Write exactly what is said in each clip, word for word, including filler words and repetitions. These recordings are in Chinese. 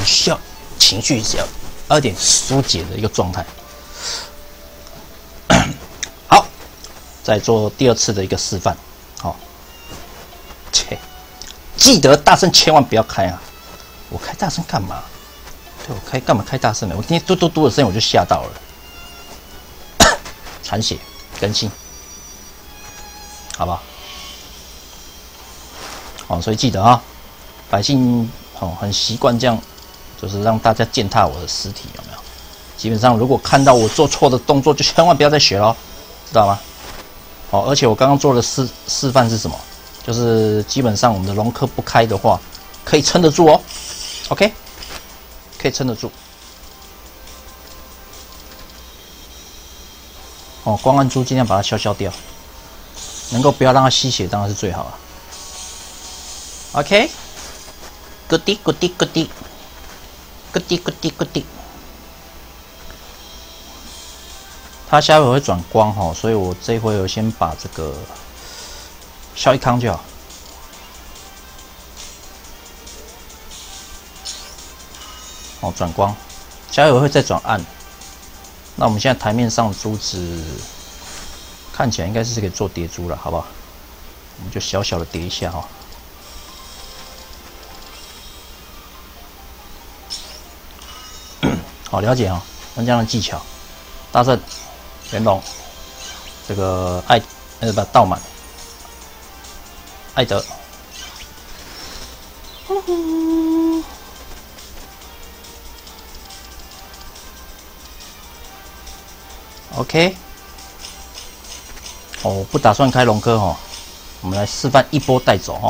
需要情绪是要有点疏解的一个状态。好，再做第二次的一个示范。好，切，记得大声千万不要开啊！我开大声干嘛？对我开干嘛开大声呢？我今天嘟嘟嘟的声音我就吓到了。残血更新，好不好？哦，所以记得啊，百姓哦很习惯这样，就是让大家践踏我的尸体，有没有？基本上如果看到我做错的动作，就千万不要再学咯，知道吗？哦，而且我刚刚做的示示范是什么？就是基本上我们的龙科不开的话，可以撑得住哦。OK， 可以撑得住。哦，光按珠尽量把它消消掉，能够不要让它吸血，当然是最好啊。OK，goodie goodie goodie goodie goodie goodie。它下回会转光哈，所以我这一回我先把这个消一康就好。哦，转光，下回会再转暗。那我们现在台面上的珠子看起来应该是可以做叠珠了，好不好？我们就小小的叠一下哈。好，了解哈，用这样的技巧，大圣、元龙，这个爱呃不道满、艾德，呼呼 OK， 哦，我不打算开龙科哈，我们来示范一波带走哈，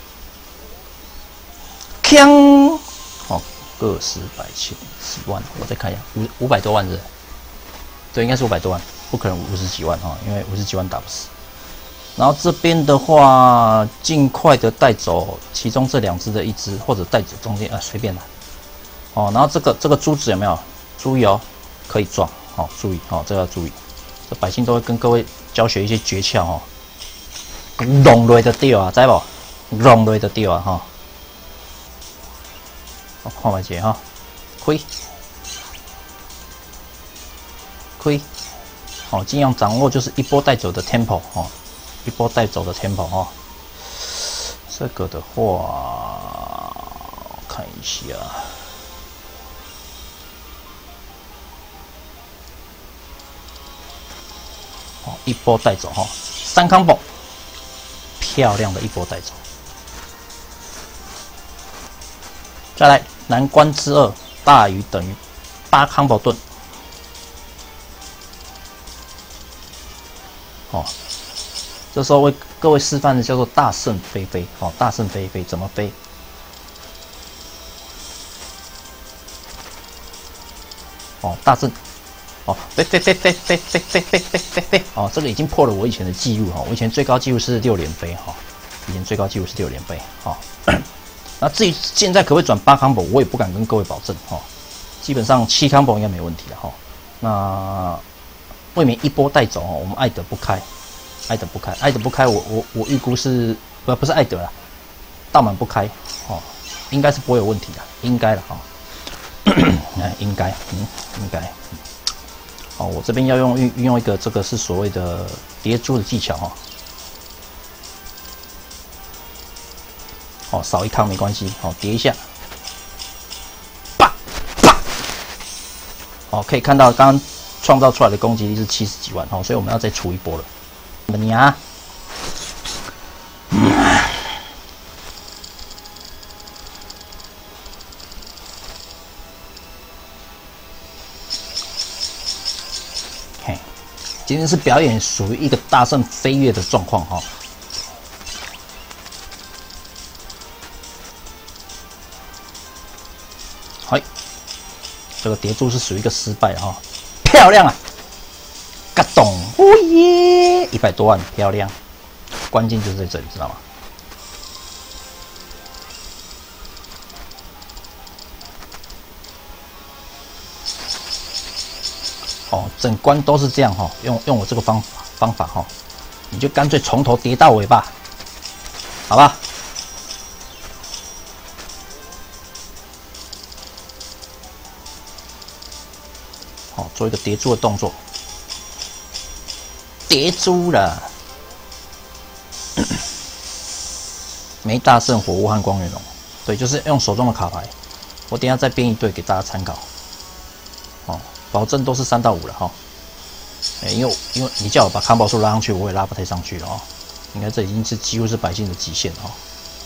锵，好。个十百千十万，我再看一下，五五百多万是？对，应该是五百多万，不可能五十几万哈，因为五十几万打不死。然后这边的话，尽快的带走其中这两只的一只，或者带走中间啊，随便啦。哦，然后这个这个珠子有没有？注意哦，可以撞哦，注意哦，这个要注意。这百姓都会跟各位教学一些诀窍哦。弄落就掉啊，知不？弄落就掉啊哈。看卖者哈，开开，好，尽量掌握就是一波带走的 tempo 哦，一波带走的 tempo 哦。这个的话，看一下，哦，一波带走哈，三 combo， 漂亮的一波带走。再来。难关之二大于等于八 combo 盾，哦，这时候为各位示范的叫做大圣飞飞，哦，大圣飞飞怎么飞？哦，大圣，哦，飞飞飞飞飞飞飞飞飞飞飞，哦，这个已经破了我以前的记录哈，我以前最高记录是六连飞哈，以前最高记录是六连飞哈。那至于现在可不可以转八 combo， 我也不敢跟各位保证哈。基本上七 combo 应该没问题的哈。那未免一波带走哦，我们爱德不开，爱德不开，爱德不开，我我我预估是不不是爱德啦，道满不开哦，应该是不会有问题的，应该的哈。哎，应该，嗯，应该。嗯哦，我这边要用运运用一个这个是所谓的叠珠的技巧哈。哦，少一康没关系，好，叠一下，啪啪，哦，可以看到刚刚创造出来的攻击力是七十几万，哦，所以我们要再出一波了。你啊，嗯，嘿，今天是表演属于一个大圣飞跃的状况哈。嗨，这个叠珠是属于一个失败哈，漂亮啊！嘎咚，哦耶，一百多万，漂亮！关键就是在这里，知道吗？哦，整关都是这样哈，用用我这个方法方法哈，你就干脆从头叠到尾吧，好吧？ 哦，做一个叠珠的动作，叠珠了。没大圣、火雾和光源龙，对，就是用手中的卡牌。我等一下再编一队给大家参考。哦，保证都是三到五了哈。哎、欸，因为因为你叫我把康宝数拉上去，我也拉不太上去了哦。应该这已经是几乎是百姓的极限了哈。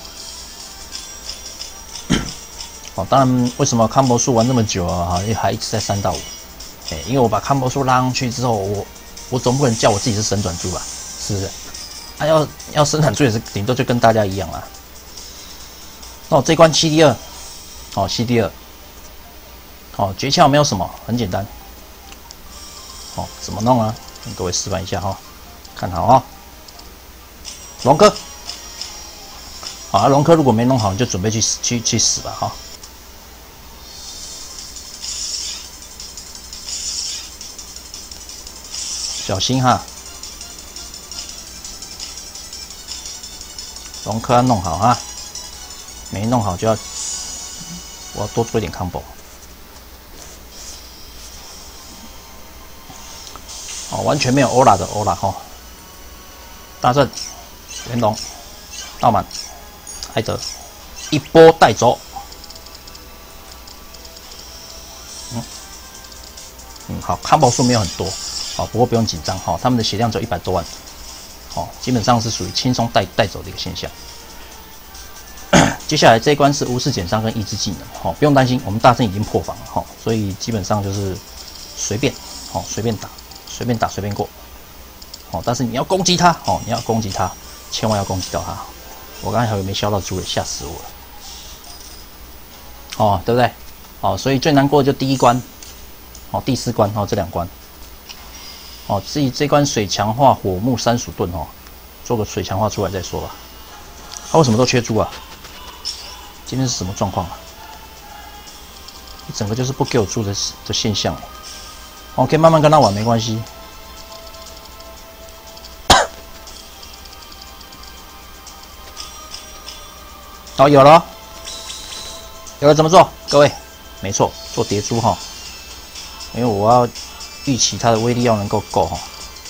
哦，当然，为什么康博数玩那么久啊？哈，还一直在三到五。哎，因为我把康博数拉上去之后，我我总不能叫我自己是神转珠吧？是不是？啊，要要生产珠也是顶多就跟大家一样啊。那我这一关 C D 二，哦 C D 二，哦诀窍没有什么，很简单。哦，怎么弄啊？跟各位示范一下哈、哦，看好啊、哦。龙哥，好啊，龙哥如果没弄好，你就准备去死去去死吧哈。小心哈，龙科要弄好哈，没弄好就要我要多做一点 combo。哦，完全没有欧拉的欧拉哈，大阵、元龙、傲满、艾德，一波带走。嗯嗯，好 ，combo 数没有很多。好，不过不用紧张哈，他们的血量只有一百多万，好，基本上是属于轻松带带走的一个现象。接下来这一关是无视减伤跟抑制技能，好，不用担心，我们大圣已经破防了哈，所以基本上就是随便，好，随便打，随便打，随便过，好，但是你要攻击他，哦，你要攻击他，千万要攻击到他。我刚才还以为没消到猪了，吓死我了，哦，对不对？哦，所以最难过的就第一关，哦，第四关，哦，这两关。哦，至于这关水强化火木三鼠盾哦，做个水强化出来再说吧。他、啊、为什么都缺猪啊？今天是什么状况啊？一整个就是不给我猪的的现象。我、哦、可以慢慢跟他玩，没关系。哦，有了，有了，怎么做？各位，没错，做叠珠哈，因为我要。预期它的威力要能够够哈，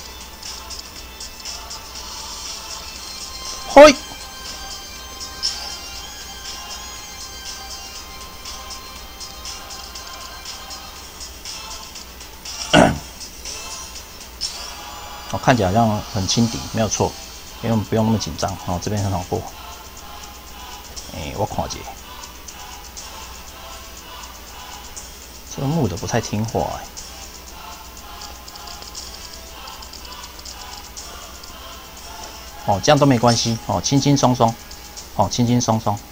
嘿，哦，看起来好像很轻敌，没有错，因为我们不用那么紧张哦，这边很好过。哎、欸，我看一下，这个木的不太听话哎、欸。哦，这样都没关系哦，轻轻松松，哦，轻轻松松，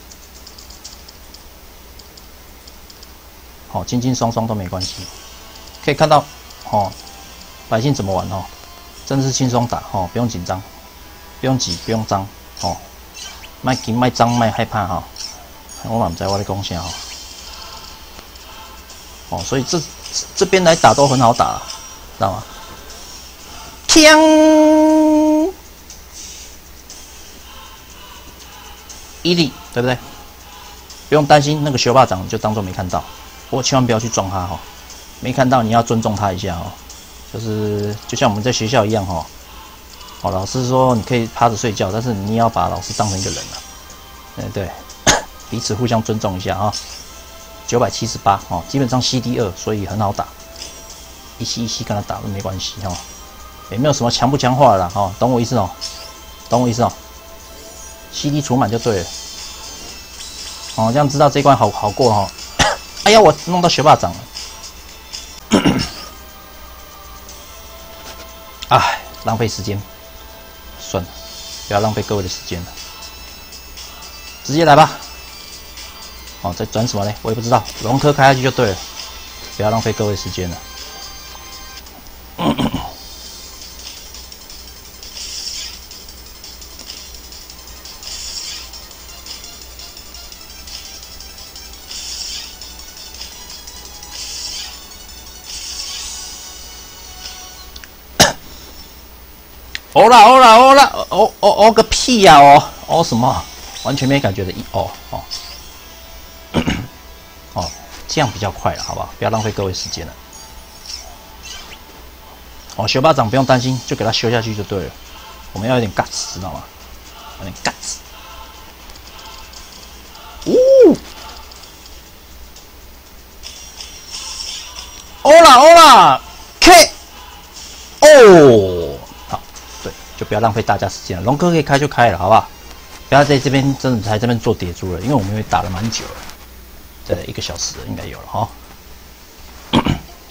哦，轻轻松松都没关系。可以看到，哦，百姓怎么玩哦，真的是轻松打哦，不用紧张，不用急，不用张哦，卖急卖张卖害怕哈、哦，我嘛不知道我在讲啥哈。哦，所以这这边来打都很好打，知道吗？锵！伊利，对不对？不用担心，那个修霸掌就当做没看到。不过千万不要去撞他哈、哦，没看到你要尊重他一下哈、哦。就是就像我们在学校一样哈、哦，哦，老师说你可以趴着睡觉，但是你也要把老师当成一个人了。嗯，对，彼此互相尊重一下啊。九百七十八哦，基本上 C D 二，所以很好打，一吸一吸跟他打都没关系哈、哦，也没有什么强不强化的啦哈、哦，懂我意思哦？懂我意思哦？ C D 除满就对了，哦，这样知道这一关好好过哈、哦。哎呀，我弄到学霸掌了，哎，浪费时间，算了，不要浪费各位的时间了，直接来吧。哦，在转什么呢？我也不知道，龙科开下去就对了，不要浪费各位时间了。哦啦哦啦哦啦哦哦哦个屁呀、啊、哦哦什么？完全没感觉的一哦哦哦，这样比较快了，好不好？不要浪费各位时间了。 哦，修巴掌不用担心，就给他修下去就对了。我们要有点 guts， 知道吗？有点 guts。呜！欧啦欧啦 ，K， 哦，好，对，就不要浪费大家时间了。龙哥可以开就开了，好不好？不要在这边真的在这边做叠珠了，因为我们也打了蛮久了，对，一个小时应该有了哈。